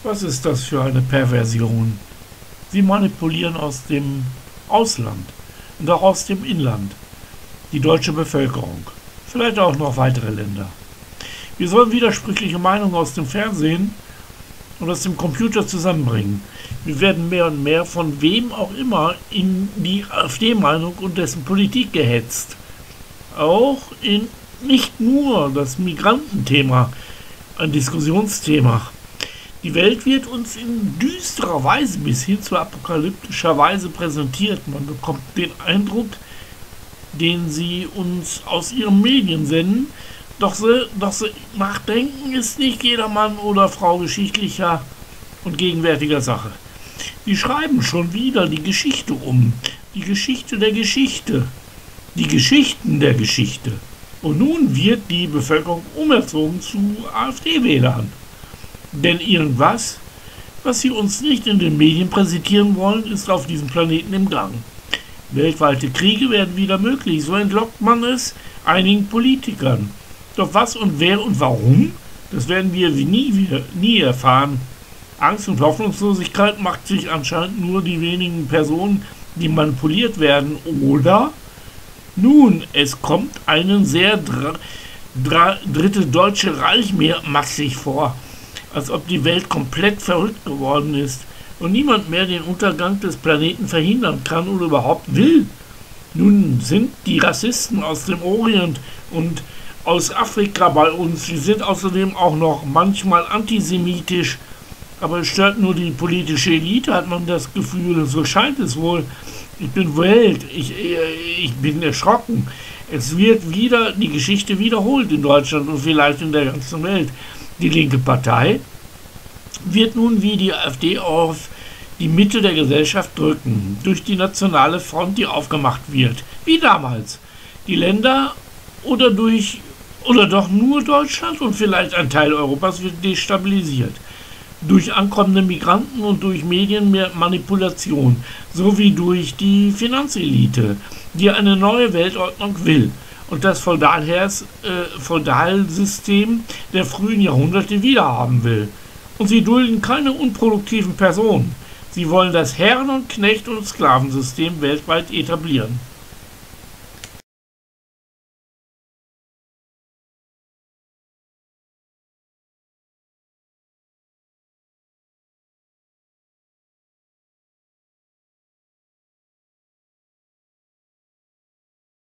Was ist das für eine Perversion? Sie manipulieren aus dem Ausland und auch aus dem Inland die deutsche Bevölkerung, vielleicht auch noch weitere Länder. Wir sollen widersprüchliche Meinungen aus dem Fernsehen und aus dem Computer zusammenbringen. Wir werden mehr und mehr von wem auch immer in die AfD-Meinung und dessen Politik gehetzt. Auch in nicht nur das Migrantenthema ein Diskussionsthema. Die Welt wird uns in düsterer Weise bis hin zu apokalyptischer Weise präsentiert. Man bekommt den Eindruck, den sie uns aus ihren Medien senden, doch sie nachdenken ist nicht jedermann oder Frau geschichtlicher und gegenwärtiger Sache. Die schreiben schon wieder die Geschichte um, die Geschichte der Geschichte, die Geschichten der Geschichte. Und nun wird die Bevölkerung umerzogen zu AfD-Wählern. Denn irgendwas, was sie uns nicht in den Medien präsentieren wollen, ist auf diesem Planeten im Gang. Weltweite Kriege werden wieder möglich, so entlockt man es einigen Politikern. Doch was und wer und warum, das werden wir nie erfahren. Angst und Hoffnungslosigkeit macht sich anscheinend nur die wenigen Personen, die manipuliert werden. Oder, nun, es kommt einen sehr dritte Deutsche Reich mehr massig vor, als ob die Welt komplett verrückt geworden ist und niemand mehr den Untergang des Planeten verhindern kann oder überhaupt will. Nun sind die Rassisten aus dem Orient und aus Afrika bei uns, sie sind außerdem auch noch manchmal antisemitisch, aber es stört nur die politische Elite, hat man das Gefühl, so scheint es wohl. Ich bin ich bin erschrocken. Es wird wieder die Geschichte wiederholt in Deutschland und vielleicht in der ganzen Welt. Die linke Partei wird nun wie die AfD auf die Mitte der Gesellschaft drücken, durch die nationale Front, die aufgemacht wird, wie damals. Die Länder oder doch nur Deutschland und vielleicht ein Teil Europas wird destabilisiert. Durch ankommende Migranten und durch Medienmanipulation, sowie durch die Finanzelite, die eine neue Weltordnung will und das Feudalsystem der frühen Jahrhunderte wiederhaben will. Und sie dulden keine unproduktiven Personen. Sie wollen das Herren- und Knecht- und Sklavensystem weltweit etablieren.